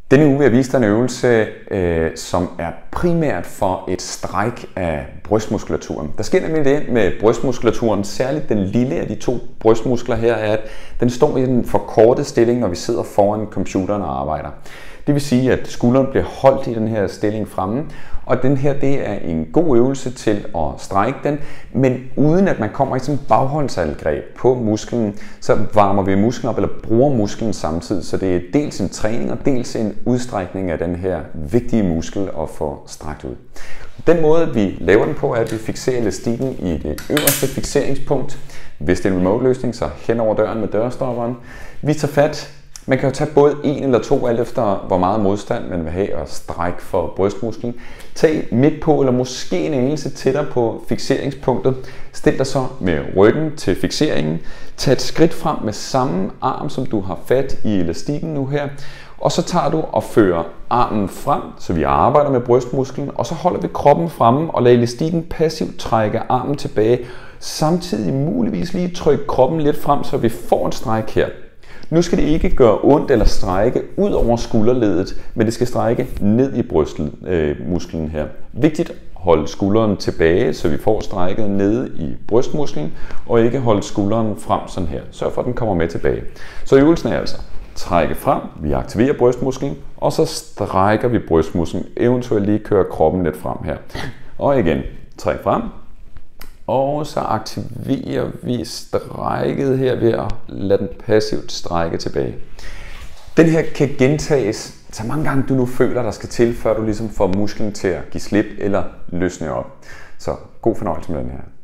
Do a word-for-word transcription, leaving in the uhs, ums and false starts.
Denne uge vil jeg vise dig en øvelse, øh, som er primært for et stræk af brystmuskulaturen. Der sker nemlig det med brystmuskulaturen, særligt den lille af de to brystmuskler her, er, at den står i den forkortede stilling, når vi sidder foran computeren og arbejder. Det vil sige, at skulderen bliver holdt i den her stilling fremme, og den her det er en god øvelse til at strække den, men uden at man kommer i sådan et bagholdsangreb på musklen, så varmer vi musklen op eller bruger musklen samtidig, så det er dels en træning og dels en udstrækning af den her vigtige muskel at få strakt ud. Den måde vi laver den på er, at vi fikserer elastikken i det øverste fikseringspunkt. Hvis det er en remote løsning, så hen over døren med dørstopperen. Vi tager fat. Man kan jo tage både en eller to, alt efter hvor meget modstand man vil have og strække for brystmusklen. Tag midt på eller måske en anelse tættere på fikseringspunktet. Stil dig så med ryggen til fikseringen. Tag et skridt frem med samme arm, som du har fat i elastikken nu her. Og så tager du og fører armen frem, så vi arbejder med brystmusklen. Og så holder vi kroppen fremme og lader elastikken passivt trække armen tilbage. Samtidig muligvis lige trykke kroppen lidt frem, så vi får en stræk her. Nu skal det ikke gøre ondt eller strække ud over skulderleddet, men det skal strække ned i brystmusklen her. Vigtigt at holde skulderen tilbage, så vi får strækket nede i brystmusklen, og ikke holde skulderen frem sådan her. Sørg for, at den kommer med tilbage. Så øvelsen er altså trække frem, vi aktiverer brystmusklen, og så strækker vi brystmusklen, eventuelt lige kører kroppen lidt frem her. Og igen, træk frem. Og så aktiverer vi strækket her ved at lade den passivt strække tilbage. Den her kan gentages så mange gange du nu føler, der skal til, før du ligesom får musklen til at give slip eller løsne op. Så god fornøjelse med den her.